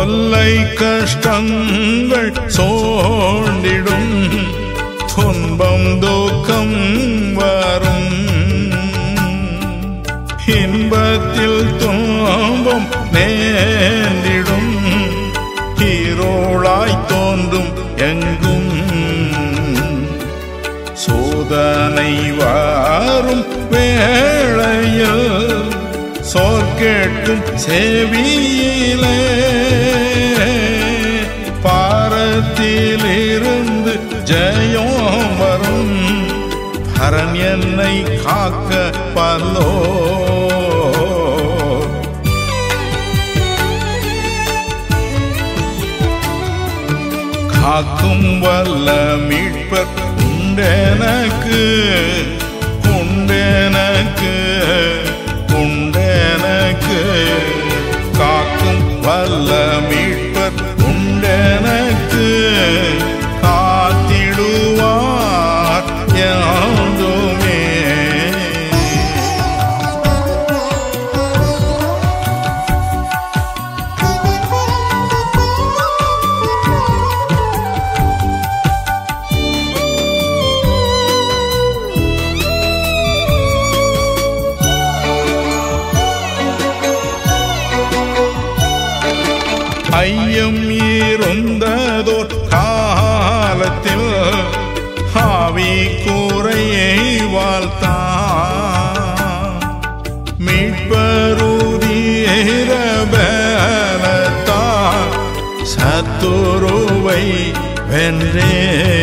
தொல்லை கஷ்டங்கள் சோண்டிடும், துன்பம் துக்கம் வரும், இன்பத்தில் துன்பம் நேர்ந்திடும், இருளாய் தோன்றும் எங்கும், சோதனை வாரும் வேளையில் சோர் கேட்கும் செவியிலே, பாரத்திலிருந்து ஜெயம் வரும், பரன் என்னை காக்க பல்லோ. காக்கும் வல்ல மீட்பர் உண்டெனக்கு, உண்டெனக்கு, உண்டெனக்கு. காக்கும் வல்ல மீட்பர் உண்டெனக்கு, காத்திடுவார் யாதுமே. ஐயம் இருந்ததோர் காலத்தில் ஆவி கூரையை வாழ்த்தான், மீட்பருதீர பலத்தான் சத்துருவை வென்றே.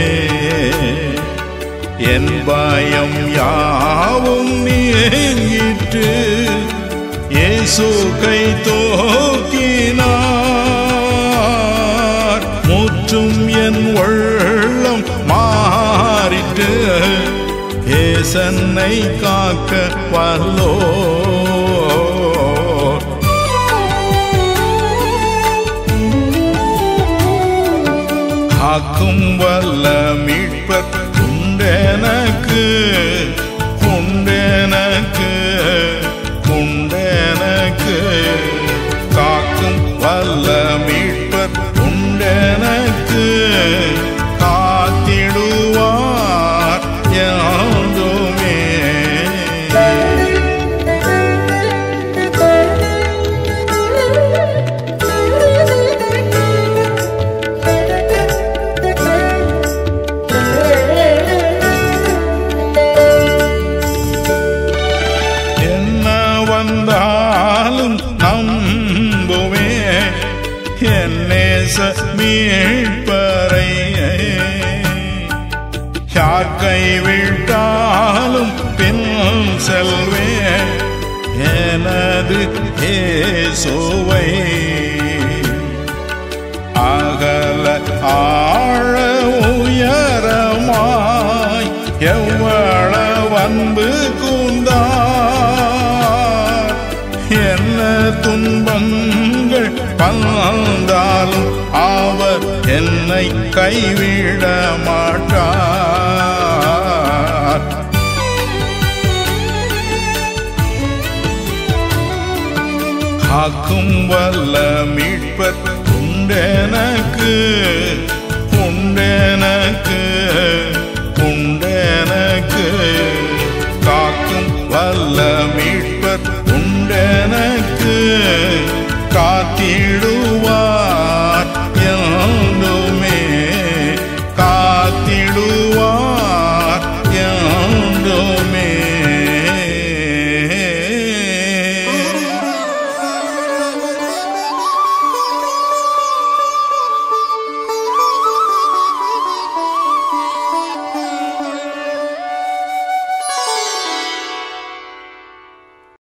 என் பயம் யாவும் நீங்கிற்று, இயேசு கை தூக்கினார், முற்றும் என் உள்ளம் மாறிட்டு, ஏசன்னை காக்க வல்லோ. காக்கும் வல்ல மீட்பர் உண்டெனக்கு, உண்டெனக்கு, உண்டெனக்கு. காக்கும் வல்ல மீட்பர் உண்டெனக்கு, காத்திடுவார் யாதுமே. என்ன வந்தாலும் நம்புவே என் நேச மீட்பரை, யார் கைவிட்டாலும் பின் செல்வேன் எனது இயேசுவை. அகல ஆழ உயரமாய் எவ்வளவு அன்பு கூர்ந்தார், என்ன துன்பங்கள் வந்தாலும் அவர் என்னை கைவிட மாட்டார். காக்கும் வல்ல மீட்பர் உண்டெனக்கு, உண்டெனக்கு, உண்டெனக்கு. காக்கும் வல்ல மீட்பர் உண்டெனக்கு, காத்திடு